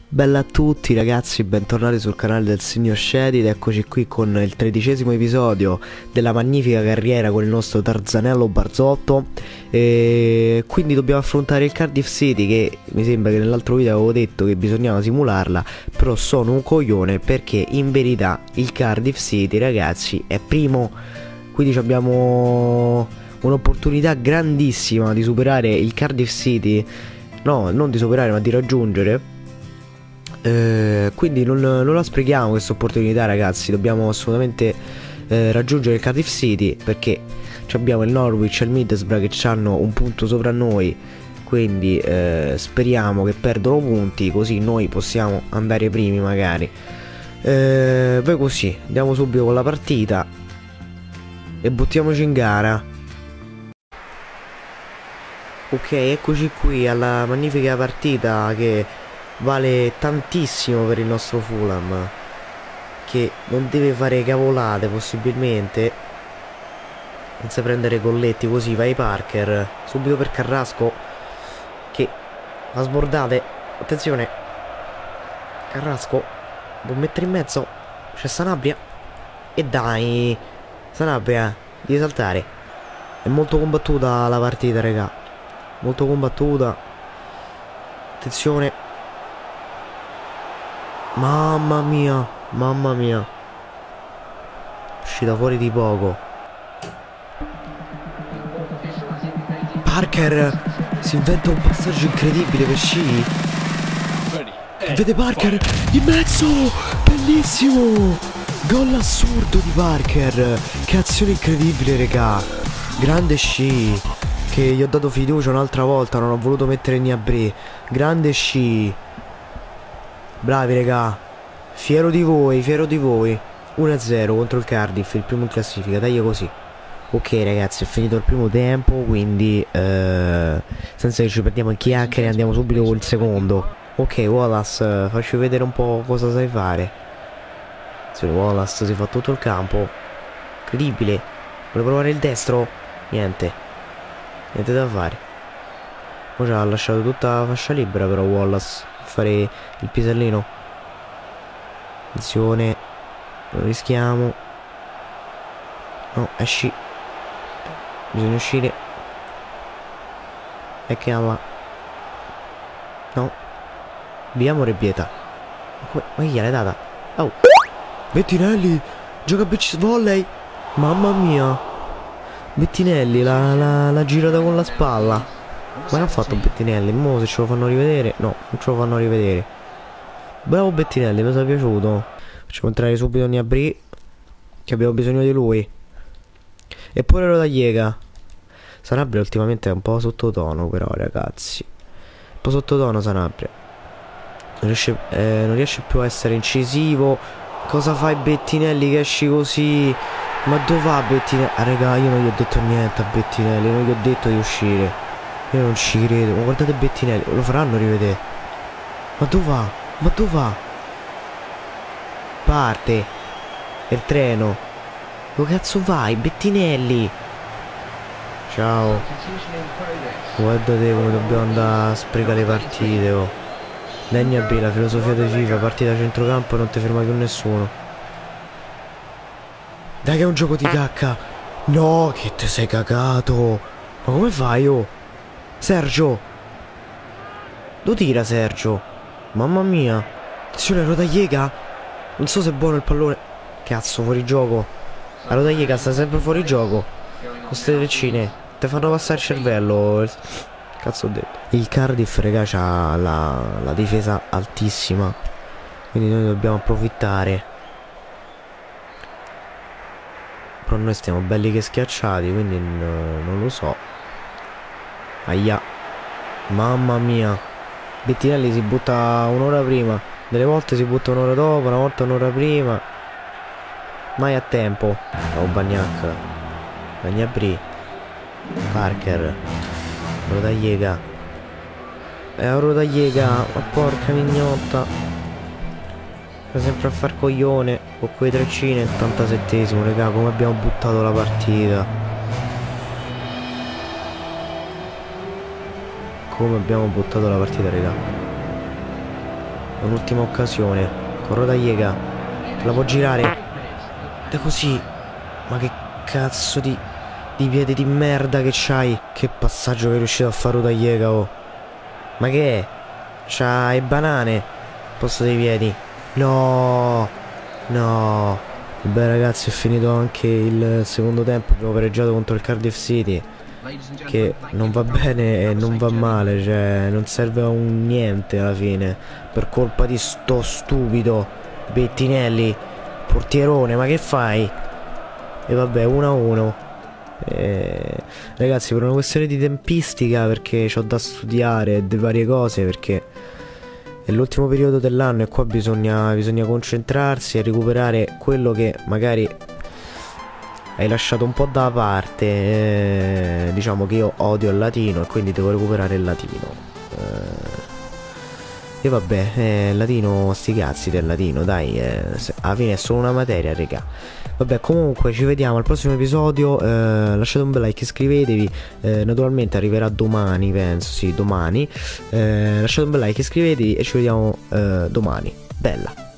Bella a tutti ragazzi, bentornati sul canale del signor Shady ed eccoci qui con il 13° episodio della magnifica carriera con il nostro Tarzanello Barzotto. E quindi dobbiamo affrontare il Cardiff City, che mi sembra che nell'altro video avevo detto che bisognava simularla, però sono un coglione perché in verità il Cardiff City ragazzi è primo, quindi abbiamo un'opportunità grandissima di superare il Cardiff City, no, non di superare ma di raggiungere. Quindi non la sprechiamo questa opportunità ragazzi, dobbiamo assolutamente raggiungere il Cardiff City, perché abbiamo il Norwich e il Middlesbrough che hanno un punto sopra noi, quindi speriamo che perdono punti così noi possiamo andare primi magari. Poi così andiamo subito con la partita e buttiamoci in gara. Ok, eccoci qui alla magnifica partita che vale tantissimo per il nostro Fulham, che non deve fare cavolate possibilmente, senza prendere golletti. Così vai Parker subito per Carrasco che fa sbordate. Attenzione, Carrasco può mettere in mezzo, c'è Sanabria e dai Sanabria, devi saltare. È molto combattuta la partita raga, molto combattuta. Attenzione, mamma mia, mamma mia, uscita fuori di poco. Parker si inventa un passaggio incredibile per sci. Vede Parker in mezzo, bellissimo, gol assurdo di Parker. Che azione incredibile regà, grande sci, che gli ho dato fiducia un'altra volta, non ho voluto mettere Gnabry. Grande sci, bravi regà, fiero di voi, fiero di voi. 1-0 contro il Cardiff, il primo in classifica, dai così. Ok ragazzi, è finito il primo tempo, quindi senza che ci perdiamo in chiacchiere andiamo subito col secondo. Ok Wallace, facci vedere un po' cosa sai fare. Wallace si fa tutto il campo, incredibile. Vuole provare il destro, niente da fare. Ora ci ha lasciato tutta la fascia libera però Wallace fare il pisellino. Attenzione, lo rischiamo. No, esci, bisogna uscire. E che alla, no, via Morebieta. Ma chi gliel'hai data? Oh, Bettinelli gioca a beach volley, mamma mia. Bettinelli l'ha girata con la spalla. Ma che ha fatto Bettinelli? Mo se ce lo fanno rivedere. No, non ce lo fanno rivedere. Bravo Bettinelli, mi è piaciuto. Facciamo entrare subito Gnabry, che abbiamo bisogno di lui. E pure Rodallega. Sanabria ultimamente è un po' sottotono però ragazzi, un po' sottotono Sanabria. Non riesce più a essere incisivo. Cosa fai Bettinelli che esci così? Ma dove va Bettinelli? Ah raga, io non gli ho detto niente a Bettinelli, non gli ho detto di uscire. Io non ci credo, ma guardate Bettinelli, lo faranno rivedere. Ma dove va? Ma dove va? Parte il treno. Dove cazzo vai Bettinelli? Ciao. Guardate come dobbiamo andare a sprecare le partite, oh. Degna B, la filosofia di FIFA, partita a centrocampo e non ti ferma più nessuno. Dai che è un gioco di cacca. No, che te sei cagato. Ma come fai, oh? Sergio, lo tira Sergio. Mamma mia. Attenzione Rodallega. Non so se è buono il pallone. Cazzo, fuori gioco. La Rodallega sta sempre fuori gioco. Con ste treccine te fanno passare il cervello. Cazzo ho detto. Il Cardiff raga c'ha la difesa altissima, quindi noi dobbiamo approfittare. Però noi stiamo belli che schiacciati, quindi non lo so. Aia, mamma mia. Bettinelli si butta un'ora prima, delle volte si butta un'ora dopo, una volta un'ora prima. Mai a tempo. Oh Bagnac, Gnabry, Parker, Rodallega. Rodallega, ma porca mignotta. Sta sempre a far coglione con quei treccini. 87esimo raga, come abbiamo buttato la partita. Come abbiamo buttato la partita raga. un'ultima occasione con Rodallega, la può girare da così. Ma che cazzo di piede di merda che c'hai. Che passaggio che è riuscito a fare Rodallega, oh. Ma che è? C'ha i banane al posto dei piedi. No, no. Beh ragazzi, è finito anche il secondo tempo. Abbiamo pareggiato contro il Cardiff City, che non va bene e non va male, cioè non serve a un niente alla fine, per colpa di sto stupido Bettinelli, portierone. Ma che fai? E vabbè, 1-1. Ragazzi, per una questione di tempistica, perché ho da studiare e varie cose, perché è l'ultimo periodo dell'anno e qua bisogna concentrarsi e recuperare quello che magari hai lasciato un po' da parte. Diciamo che io odio il latino e quindi devo recuperare il latino. E vabbè, il latino, sti cazzi del latino, dai, alla fine è solo una materia, raga. Vabbè, comunque ci vediamo al prossimo episodio. Lasciate un bel like, iscrivetevi. Naturalmente arriverà domani, penso, sì, domani. Lasciate un bel like, iscrivetevi e ci vediamo domani. Bella.